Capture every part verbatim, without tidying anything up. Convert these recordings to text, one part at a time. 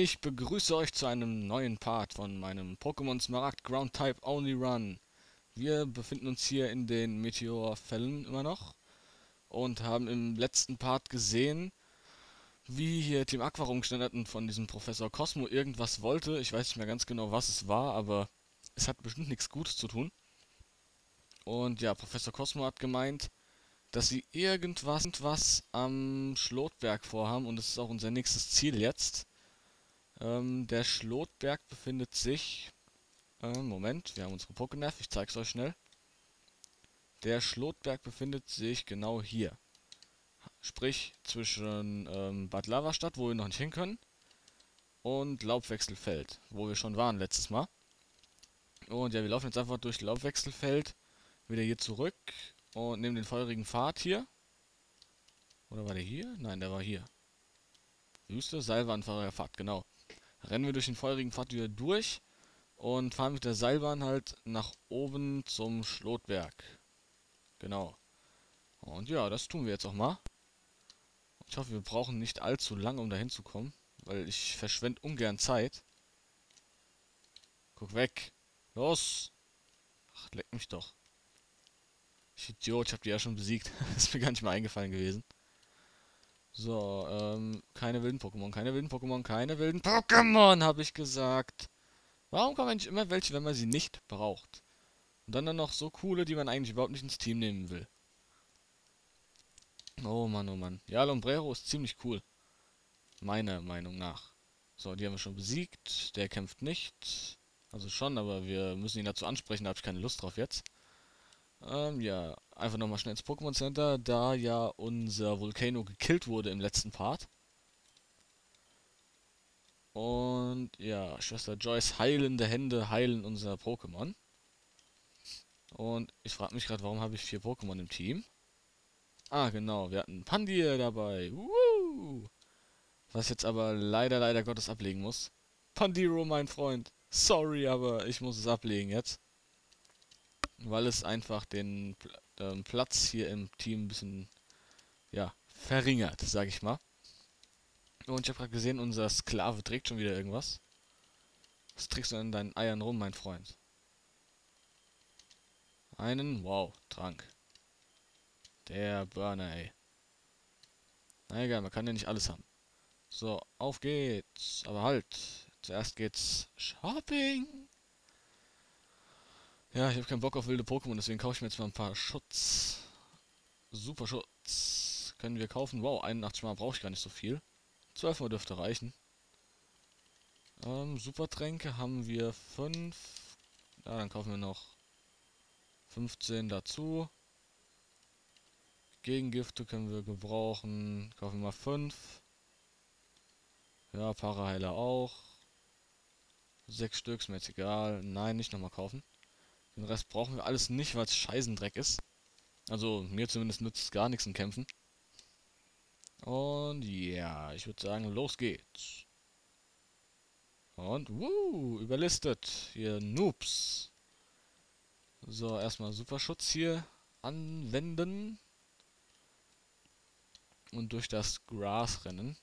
Ich begrüße euch zu einem neuen Part von meinem Pokémon Smaragd Ground Type Only Run. Wir befinden uns hier in den Meteor-Fällen immer noch und haben im letzten Part gesehen, wie hier Team Aqua rumgestanden hat und von diesem Professor Cosmo irgendwas wollte. Ich weiß nicht mehr ganz genau, was es war, aber es hat bestimmt nichts Gutes zu tun. Und ja, Professor Cosmo hat gemeint, dass sie irgendwas, irgendwas am Schlotberg vorhaben und das ist auch unser nächstes Ziel jetzt. Ähm, der Schlotberg befindet sich. Äh, Moment, wir haben unsere Pokénav, ich zeig's euch schnell. Der Schlotberg befindet sich genau hier. Sprich zwischen ähm, Bad Lavastadt, wo wir noch nicht hin können, und Laubwechselfeld, wo wir schon waren letztes Mal. Und ja, wir laufen jetzt einfach durch Laubwechselfeld wieder hier zurück und nehmen den feurigen Pfad hier. Oder war der hier? Nein, der war hier. Wüste, Seilbahn, feuriger Pfad, genau. Rennen wir durch den feurigen Pfad wieder durch und fahren mit der Seilbahn halt nach oben zum Schlotberg. Genau. Und ja, das tun wir jetzt auch mal. Ich hoffe, wir brauchen nicht allzu lange, um dahin zu kommen, weil ich verschwende ungern Zeit. Guck weg. Los! Ach, leck mich doch. Ich Idiot, ich hab die ja schon besiegt. Ist mir gar nicht mal eingefallen gewesen. So, ähm, keine wilden Pokémon, keine wilden Pokémon, keine wilden Pokémon, habe ich gesagt. Warum kommen eigentlich immer welche, wenn man sie nicht braucht? Und dann dann noch so coole, die man eigentlich überhaupt nicht ins Team nehmen will. Oh Mann, oh Mann. Ja, Lombrero ist ziemlich cool. Meiner Meinung nach. So, die haben wir schon besiegt. Der kämpft nicht. Also schon, aber wir müssen ihn dazu ansprechen, da habe ich keine Lust drauf jetzt. Ähm, ja, einfach nochmal schnell ins Pokémon Center, da ja unser Volcano gekillt wurde im letzten Part. Und ja, Schwester Joyce heilende Hände heilen unser Pokémon. Und ich frage mich gerade, warum habe ich vier Pokémon im Team? Ah, genau, wir hatten Pandier dabei. Woo! Was jetzt aber leider, leider Gottes ablegen muss. Pandiro, mein Freund. Sorry, aber ich muss es ablegen jetzt. Weil es einfach den Pl ähm, Platz hier im Team ein bisschen, ja, verringert, sag ich mal. Und ich habe gerade gesehen, unser Sklave trägt schon wieder irgendwas. Was trägst du in deinen Eiern rum, mein Freund? Einen, wow, Trank. Der Burner, ey. Na egal, man kann ja nicht alles haben. So, auf geht's. Aber halt, zuerst geht's Shopping. Ja, ich habe keinen Bock auf wilde Pokémon, deswegen kaufe ich mir jetzt mal ein paar Schutz. Super Schutz. Können wir kaufen. Wow, einundachtzig Mal brauche ich gar nicht so viel. zwölf Mal dürfte reichen. Ähm, Supertränke haben wir fünf. Ja, dann kaufen wir noch fünfzehn dazu. Gegengifte können wir gebrauchen. Kaufen wir mal fünf. Ja, Paraheiler auch. sechs Stück, ist mir jetzt egal. Nein, nicht nochmal kaufen. Den Rest brauchen wir alles nicht, weil es Scheißendreck ist. Also, mir zumindest nützt es gar nichts in Kämpfen. Und ja, ich würde sagen, los geht's. Und, wuh, überlistet. Hier, Noobs. So, erstmal Superschutz hier anwenden. Und durch das Gras rennen.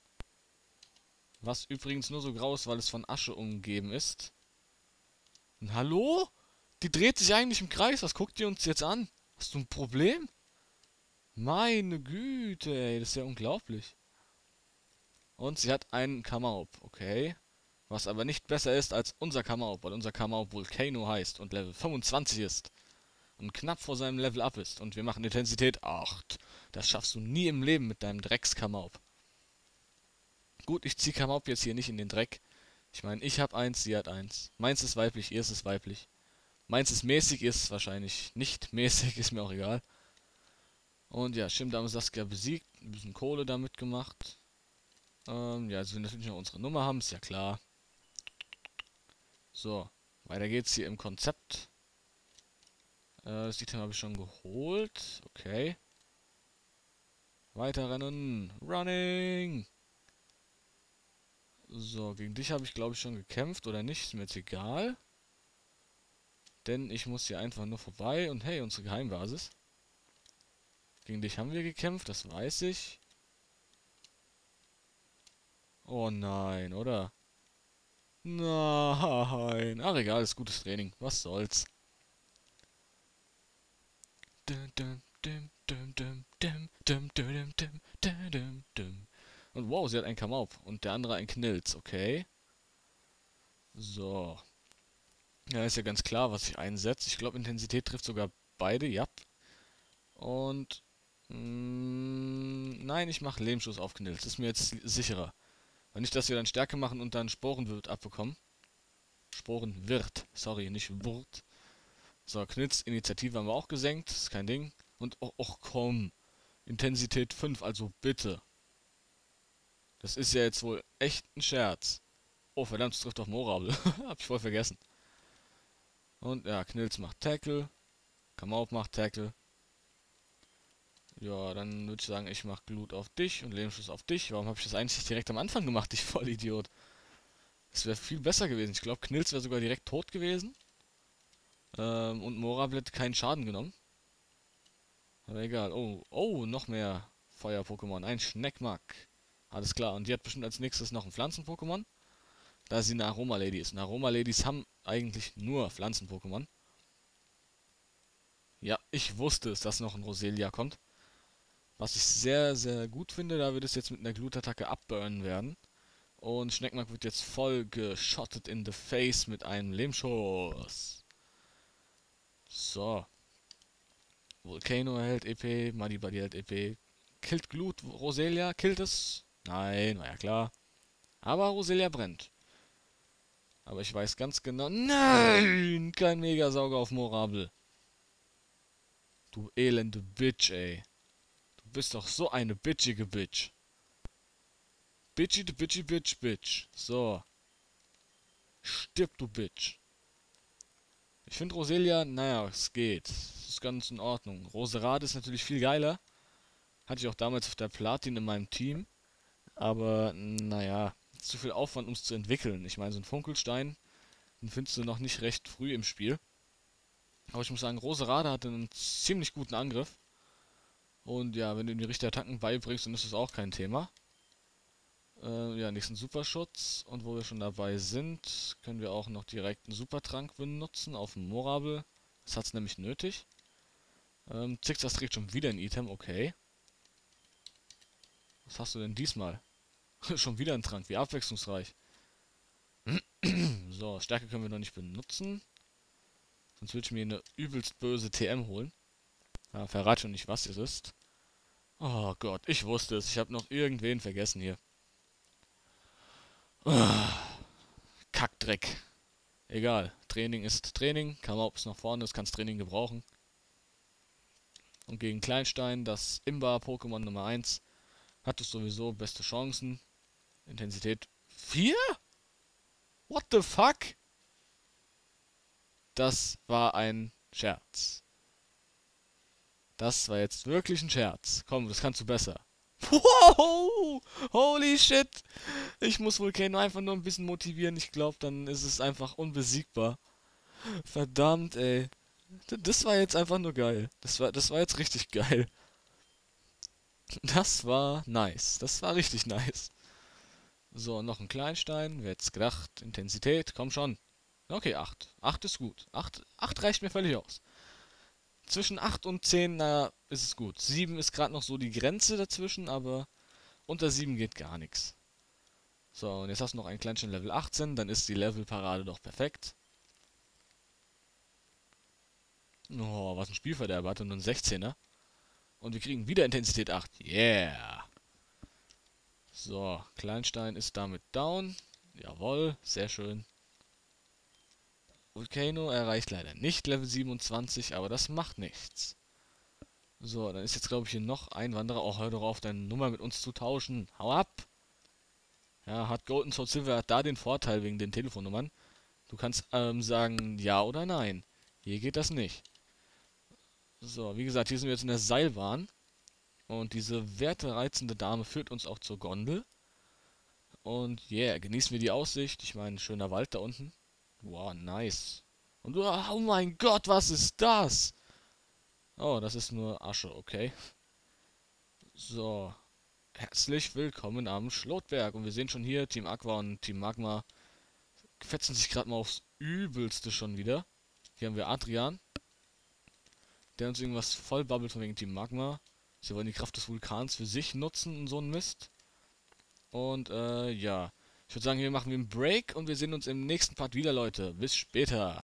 Was übrigens nur so grau ist, weil es von Asche umgeben ist. Und hallo? Die dreht sich eigentlich im Kreis. Was guckt ihr uns jetzt an? Hast du ein Problem? Meine Güte, ey, das ist ja unglaublich. Und sie hat einen Kamaup, okay. Was aber nicht besser ist als unser Kamaup, weil unser Kamaup Volcano heißt und Level fünfundzwanzig ist. Und knapp vor seinem Level up ist. Und wir machen Intensität acht. Das schaffst du nie im Leben mit deinem Drecks-Kamaup. Gut, ich ziehe Kamaup jetzt hier nicht in den Dreck. Ich meine, ich habe eins, sie hat eins. Meins ist weiblich, ihr ist es weiblich. Meins ist mäßig, ist wahrscheinlich nicht mäßig, ist mir auch egal. Und ja, Shimdam Saskia besiegt, ein bisschen Kohle damit gemacht. Ähm, ja, also wir natürlich noch unsere Nummer haben, ist ja klar. So, weiter geht's hier im Konzept. Äh, das Item habe ich schon geholt. Okay. Weiter rennen. Running! So, gegen dich habe ich glaube ich schon gekämpft oder nicht, ist mir jetzt egal. Denn ich muss hier einfach nur vorbei und hey, unsere Geheimbasis. Gegen dich haben wir gekämpft, das weiß ich. Oh nein, oder? Nein. Ach egal, ist gutes Training. Was soll's. Dum, dum, dum, dum, dum, dum, dum, dum, dum, dum, dum, dum. Und wow, sie hat einen Kamaup und der andere einen Knilz, okay. So. Ja, ist ja ganz klar, was ich einsetze. Ich glaube, Intensität trifft sogar beide, ja. Und mh, nein, ich mache Lehmschuss auf Knilz. Das ist mir jetzt sicherer. Weil nicht, dass wir dann Stärke machen und dann Sporenwirt abbekommen. Sporenwirt, sorry, nicht Wurt. So, Knilz, Initiative haben wir auch gesenkt, ist kein Ding. Und och, och komm, Intensität fünf, also bitte. Das ist ja jetzt wohl echt ein Scherz. Oh, verdammt, es trifft auf Morabel. Hab ich voll vergessen. Und ja, Knilz macht Tackle. Kamaup macht Tackle. Ja, dann würde ich sagen, ich mache Glut auf dich und Lebensschuss auf dich. Warum habe ich das eigentlich nicht direkt am Anfang gemacht, ich Vollidiot? Das wäre viel besser gewesen. Ich glaube, Knilz wäre sogar direkt tot gewesen. Ähm, und Morabel hätte keinen Schaden genommen. Aber egal. Oh, oh, noch mehr Feuer-Pokémon. Ein Schneckmack. Alles klar. Und die hat bestimmt als nächstes noch ein Pflanzen-Pokémon. Da sie eine Aroma-Lady ist. Und Aroma-Ladies haben eigentlich nur Pflanzen-Pokémon. Ja, ich wusste es, dass noch ein Roselia kommt. Was ich sehr, sehr gut finde, da wird es jetzt mit einer Glutattacke abburnen werden. Und Schneckmack wird jetzt voll geschottet in the face mit einem Lehmschuss. So. Volcano erhält E P, Muddy Buddy erhält E P. Killt Glut Roselia? Killt es? Nein, war ja klar. Aber Roselia brennt. Aber ich weiß ganz genau... Nein! Kein Megasauger auf Morabel. Du elende Bitch, ey. Du bist doch so eine bitchige Bitch. Bitchy, du bitchy, bitch, bitch. So. Stirb, du Bitch. Ich finde Roselia, naja, es geht. Es ist ganz in Ordnung. Roserade ist natürlich viel geiler. Hatte ich auch damals auf der Platin in meinem Team. Aber, naja, zu viel Aufwand, um es zu entwickeln. Ich meine, so ein Funkelstein, den findest du noch nicht recht früh im Spiel. Aber ich muss sagen, Roserade hatte einen ziemlich guten Angriff. Und ja, wenn du ihm die richtigen Attacken beibringst, dann ist das auch kein Thema. Äh, ja, nächsten Superschutz. Und wo wir schon dabei sind, können wir auch noch direkt einen Supertrank benutzen auf dem Morabel. Das hat es nämlich nötig. Ähm, Zixas trägt schon wieder ein Item, okay. Was hast du denn diesmal? Schon wieder ein Trank, wie abwechslungsreich. So, Stärke können wir noch nicht benutzen. Sonst würde ich mir eine übelst böse T M holen. Ja, verrate schon nicht, was es ist. Oh Gott, ich wusste es. Ich habe noch irgendwen vergessen hier. Oh, Kackdreck. Egal. Training ist Training. Kamaup ist nach vorne, das kann das Training gebrauchen. Und gegen Kleinstein, das Imba-Pokémon Nummer eins, hat es sowieso beste Chancen. Intensität vier? What the fuck? Das war ein Scherz. Das war jetzt wirklich ein Scherz. Komm, das kannst du besser. Wow! Holy shit! Ich muss Volcano einfach nur ein bisschen motivieren. Ich glaube, dann ist es einfach unbesiegbar. Verdammt, ey. D- Das war jetzt einfach nur geil. Das war, das war jetzt richtig geil. Das war nice. Das war richtig nice. So, noch ein Kleinstein. Wer hätte gedacht? Intensität, komm schon. Okay, acht. acht ist gut. acht, acht reicht mir völlig aus. Zwischen acht und zehn, na, ist es gut. sieben ist gerade noch so die Grenze dazwischen, aber unter sieben geht gar nichts. So, und jetzt hast du noch ein Kleinstein Level achtzehn, dann ist die Levelparade doch perfekt. Oh, was ein Spielverderber, hatte nur ein sechzehner. Und wir kriegen wieder Intensität acht. Yeah! So, Kleinstein ist damit down. Jawohl, sehr schön. Volcano erreicht leider nicht Level siebenundzwanzig, aber das macht nichts. So, dann ist jetzt, glaube ich, hier noch ein Wanderer. Oh, hör doch auf, deine Nummer mit uns zu tauschen. Hau ab! Ja, hat Golden Sword Silver hat da den Vorteil wegen den Telefonnummern. Du kannst ähm, sagen ja oder nein. Hier geht das nicht. So, wie gesagt, hier sind wir jetzt in der Seilbahn. Und diese wertereizende Dame führt uns auch zur Gondel. Und yeah, genießen wir die Aussicht. Ich meine, schöner Wald da unten. Wow, nice. Und oh mein Gott, was ist das? Oh, das ist nur Asche, okay. So. Herzlich willkommen am Schlotberg. Und wir sehen schon hier, Team Aqua und Team Magma fetzen sich gerade mal aufs Übelste schon wieder. Hier haben wir Adrian, der uns irgendwas voll babbelt von wegen Team Magma. Sie wollen die Kraft des Vulkans für sich nutzen und so ein Mist. Und äh, ja, ich würde sagen, hier machen wir einen Break und wir sehen uns im nächsten Part wieder, Leute. Bis später.